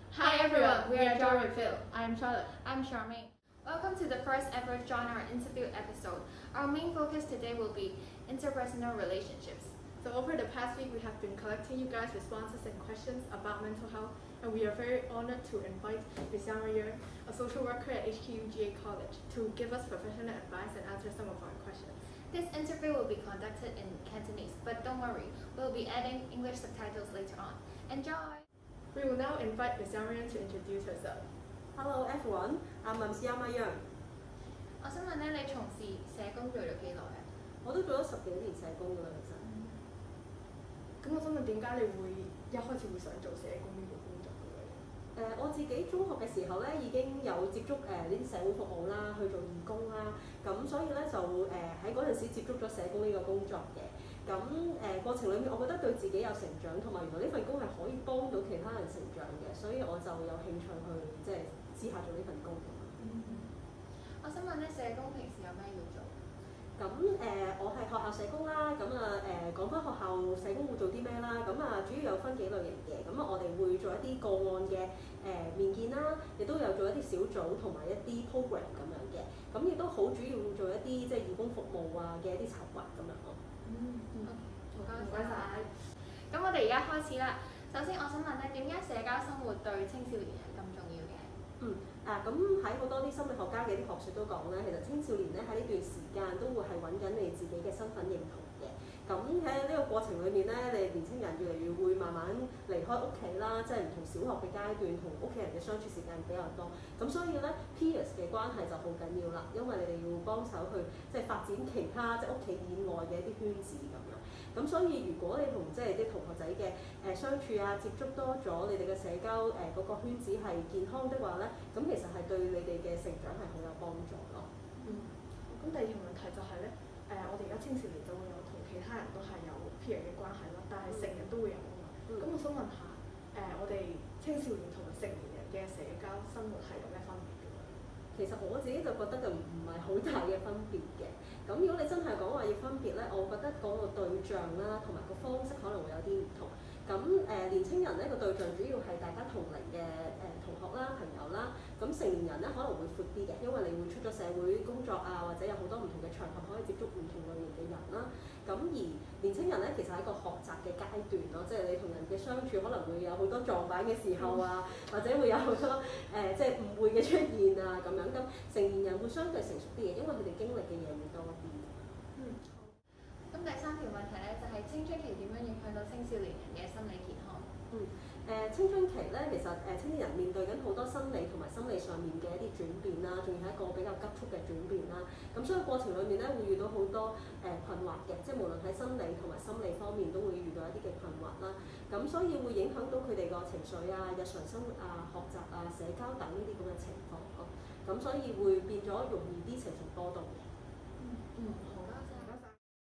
Hi everyone, we are Joy.Refill. I am Charlotte. I'm Charmaine. Welcome to the first ever genre interview episode. Our main focus today will be interpersonal relationships. So over the past week, we have been collecting you guys' responses and questions about mental health, and we are very honored to invite Ms. Yama Yeung, a social worker at HKUGA College, to give us professional advice and answer some of our questions. This interview will be conducted in Cantonese, but don't worry, we'll be adding English subtitles later on. Enjoy! We will now invite Ms. Yama Yeung to introduce herself. Hello everyone, I'm Ms. Yama Yeung. 我想問咧，你從事社工做咗幾耐啊？ 我都做咗10幾年社工㗎啦，其實。 咁我想問點解你會一開始會想做社工呢個工作嘅咧？ 我自己中學嘅時候咧已經有接觸呢啲社會服務啦，去做義工啦，咁所以咧就喺嗰陣時接觸咗社工呢個工作嘅。咁過程裏面，我覺得對自己有成長，同埋原來呢份工係可以幫到其他人成長嘅，所以我就有興趣去即係試下做呢份工。 我想問咧，社工平時有咩要做？ 咁我係學校社工啦，咁講翻學校社工會做啲咩啦？咁主要有分幾類型嘅，咁我哋會做一啲個案嘅面見啦，亦都有做一啲小組同埋一啲 program 咁樣嘅，咁亦都好主要會做一啲即係義工服務嘅一啲籌劃咁樣咯。 唔該晒。咁我哋而家開始啦。首先我想問咧，點解社交生活對青少年係咁重要嘅？ 咁喺好多啲心理學家嘅啲學説都講咧，其實青少年咧喺呢段時間都會係揾緊你自己嘅身份認同嘅。咁喺呢個過程裏面咧，你年輕人越嚟越會慢慢離開屋企啦，即係唔同小學嘅階段，同屋企人嘅相處時間比較多。咁所以咧 peers 嘅關係就好緊要啦，因為你哋要幫手去即係發展其他即係屋企以外嘅一啲圈子咁樣。咁所以如果你同即係啲同學仔嘅相處啊，接觸多咗，你哋嘅社交嗰個圈子係健康的話咧，咁其實係對你哋嘅成長係好有幫助咯。 咁第二個問題就係咧，我哋而家青少年就會有同其他人都係有 peer 嘅關係啦，但係成人都會有啊嘛。咁我想問下，我哋青少年同埋成年人嘅社交生活係有咩分別嘅？ 其實我自己就覺得就唔係好大嘅分別嘅。咁如果你真係講話要分別咧，我覺得嗰個對象啦，同埋個方式可能會有啲唔同。咁年青人咧個對象主要係大家同齡嘅同學啦、朋友啦。咁成年人咧可能會闊啲嘅，因為你會出咗社會工作啊，或者有好多唔同嘅場合可以接觸唔同類型嘅人啦。咁而年青人咧其實係一個學習嘅階段咯，即係你同人嘅相處可能會有好多撞板嘅時候啊，或者會有好多即係誤會嘅出現啊咁樣。咁成年人會相對成熟啲嘅，因為佢哋經歷嘅嘢會多啲。 咁第三條問題咧就係青春期點樣影響到青少年人嘅心理健康？ 青春期咧，其實青年人面對緊好多生理同埋心理上面嘅一啲轉變啦，仲要係一個比較急速嘅轉變啦。咁所以過程裏面咧會遇到好多困惑嘅，即係無論喺生理同埋心理方面都會遇到一啲嘅困惑啦。咁所以會影響到佢哋個情緒啊、日常生活啊、學習啊、社交等呢啲咁嘅情況咯。咁所以會變咗容易啲情緒波動嘅。 好啦，謝謝。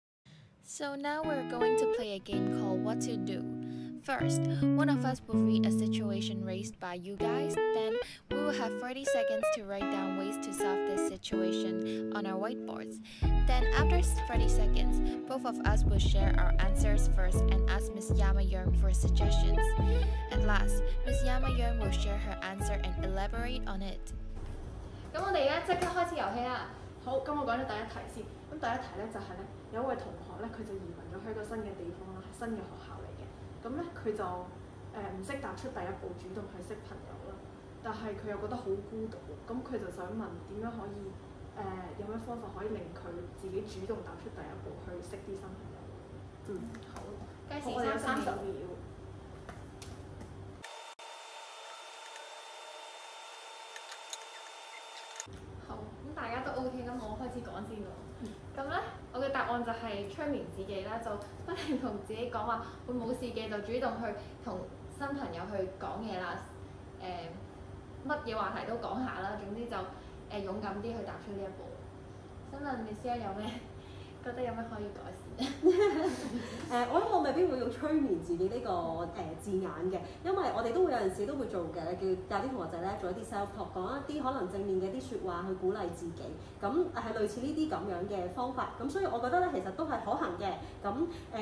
So now we're going to play a game called What to Do. First, one of us will read a situation raised by you guys, then we will have 30 seconds to write down ways to solve this situation on our whiteboards. Then after 30 seconds, both of us will share our answers first and ask Ms. Yama Yeung for suggestions. At last, Ms. Yama Yeung will share her answer and elaborate on it. 咁我哋而家即刻開始遊戲啦。 好，咁我講咗第一題先。咁第一題咧就係咧，有一位同學咧，佢就移民咗去一個新嘅地方啦，係新嘅學校嚟嘅。咁咧佢就唔識踏出第一步，主動去識朋友啦。但係佢又覺得好孤獨喎。咁佢就想問點樣可以有咩方法可以令佢自己主動踏出第一步，去識啲新朋友？好。 計時我哋有30 秒。好，咁大家都 OK， 咁我開始講先喎。咁咧，我嘅答案就係催眠自己啦，就不停同自己講話，會冇事嘅就主動去同新朋友去講嘢啦。乜嘢話題都講下啦，總之就勇敢啲去踏出呢一步。想問 Miss 有咩覺得有咩可以改善？ 我諗我未必會用催眠自己呢個字眼嘅，因為我哋都會有陣時都會做嘅，叫教啲同學仔咧做一啲 self talk， 講一啲可能正面嘅啲説話去鼓勵自己，咁係類似呢啲咁樣嘅方法，咁所以我覺得咧其實都係可行嘅，咁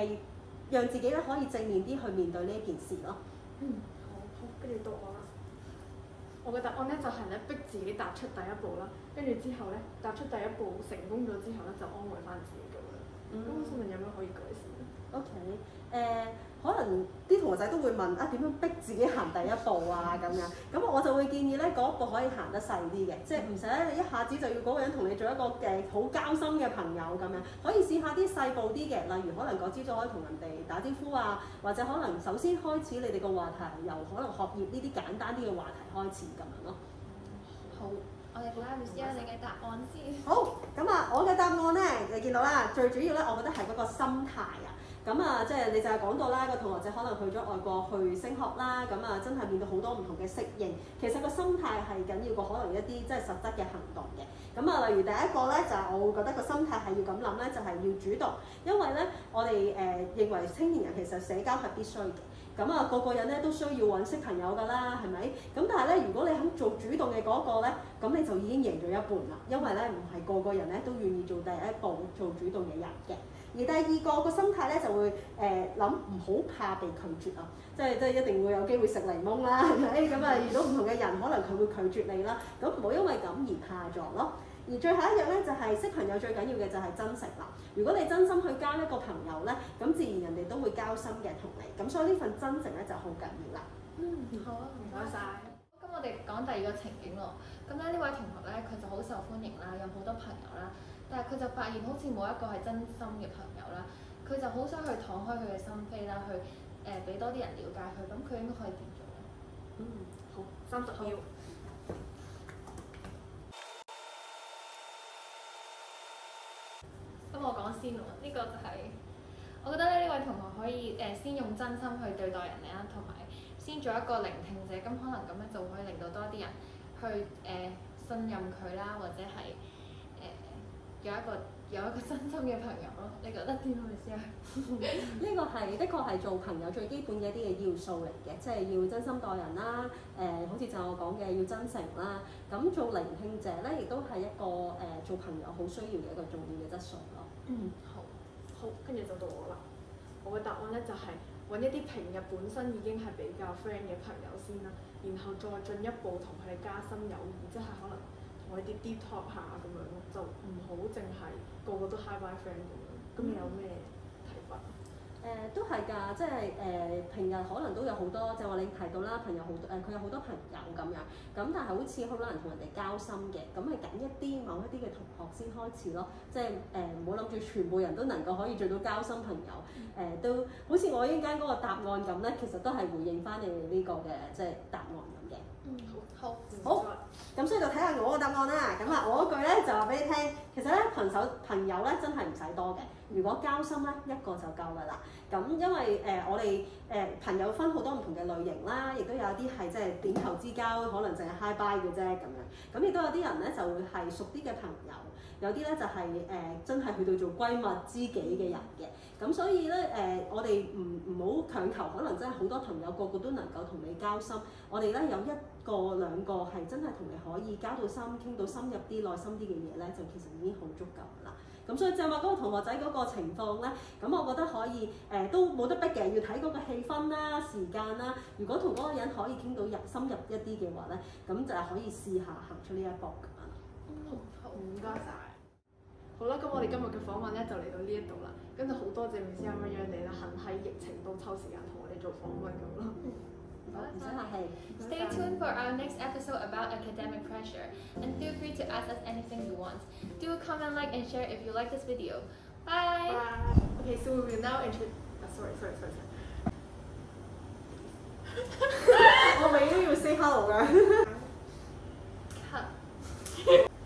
讓自己咧可以正面啲去面對呢一件事咯。 好，跟住到我啦。 我嘅答案咧就係咧逼自己踏出第一步啦，跟住之後咧踏出第一步成功咗之後咧就安慰翻自己咁樣。咁我想問有咩可以改善 ？OK，可能啲同學仔都會問啊點樣逼自己行第一步啊咁樣，咁我就會建議咧嗰一步可以行得細啲嘅，即係唔使一下子就要嗰個人同你做一個好交心嘅朋友咁樣，可以試下啲細步啲嘅，例如可能嗰朝早可以同人哋打招呼啊，或者可能首先開始你哋個話題由可能學業呢啲簡單啲嘅話題開始咁樣咯。 好，我哋睇下 Miss Yeung 你嘅答案先。 好，咁啊，我嘅答案咧，你見到啦，最主要咧，我覺得係嗰個心態啊。咁啊，即係你就係講到啦，個同學仔可能去咗外國去升學啦，咁啊，真係面對好多唔同嘅適應。其實個心態係緊要過可能一啲即係實質嘅行動嘅。咁啊，例如第一個咧，就係我會覺得個心態係要咁諗咧，就係要主動，因為咧，我哋認為青年人其實社交係必須嘅。咁啊，個個人咧都需要揾識朋友㗎啦，係咪？咁但係咧，如果你肯做主動嘅嗰個咧，咁你就已經贏咗一半啦。因為咧，唔係個個人咧都願意做第一步做主動嘅人嘅。而第二個心態咧就會諗唔好怕被拒絕啊，即係一定會有機會食檸檬啦，係咪？咁啊，遇到唔同嘅人，可能佢會拒絕你啦，咁唔好因為咁而怕咗咯。而最後一樣咧就係識朋友最緊要嘅就係真誠啦。如果你真心去交一個朋友咧，咁自然人哋都會交心嘅同你。咁所以呢份真誠咧就好緊要啦。 好啊，唔該晒。咁我哋講第二個情景咯。咁咧呢位同學咧佢就好受歡迎啦，有好多朋友啦，但係佢就發現好似冇一個係真心嘅朋友啦。佢就好想去敞開佢嘅心扉啦，去俾多啲人了解佢。咁佢應該可以點做咧？ 好，30秒。 咁我講先喎，呢個就係我覺得咧，呢位同學可以先用真心去對待人哋啦，同埋先做一個聆聽者，咁可能咁樣就可以令到多啲人去信任佢啦，或者係有一個真心嘅朋友咯。你覺得點啊，Miss Yeung？ 呢個係的確係做朋友最基本嘅一啲嘅要素嚟嘅，即係要真心待人啦。好似就我講嘅要真誠啦。咁做聆聽者咧，亦都係一個做朋友好需要嘅一個重要嘅質素咯。 好，跟住就到我啦。我嘅答案咧就係揾一啲平日本身已經係比較 friend 嘅朋友先啦，然後再進一步同佢哋加深友誼，即係可能同佢啲 deep talk 下咁樣咯，就唔好淨係個個都 hi bye friend 咁樣。咁你有咩睇法？ 都係㗎，即係平日可能都有好多，就話你提到啦，朋友好多佢有好多朋友咁樣，咁但係好似好難同人哋交心嘅，咁係揀某一啲嘅同學先開始咯，即係唔好諗住全部人都能夠可以做到交心朋友，都好似我依家嗰個答案咁咧，其實都係回應翻你哋呢個嘅即係答案咁嘅。好，咁所以就睇下我個答案啦。咁啊，我嗰句咧就話俾你聽，其實咧朋友咧真係唔使多嘅。如果交心咧，一個就夠㗎啦。咁因為我哋朋友分好多唔同嘅類型啦，亦都有啲係即係點頭之交，可能淨係 hi bye 嘅啫咁樣。咁亦都有啲人咧就會係熟啲嘅朋友，有啲咧就係真係去到做閨蜜知己嘅人嘅。咁所以咧我哋唔好強求，可能真係好多朋友個個都能夠同你交心。我哋咧有一個兩個係真係同你可以交到心，傾到深入啲、內心啲嘅嘢咧，就其實已經好足夠啦。咁所以就話嗰個同學仔嗰個情況咧，咁我覺得可以都冇得逼嘅，要睇嗰個氣氛啦、時間啦。如果同嗰個人可以傾到深入一啲嘅話咧，咁就係可以試下行出呢一步咁樣。 好，唔該晒。好啦，咁我哋今日嘅訪問咧就嚟到呢一度啦。跟住好多謝 Miss Yama Yeung你啦，肯喺疫情都抽時間同我哋做訪問咁咯。 唔使客氣。 Stay tuned for our next episode about academic pressure, and feel free to ask us anything you want. Do comment, like, and share if you like this video. Bye. Okay, so we will now introduce. Sorry. 我永遠都要 say hello 㗎。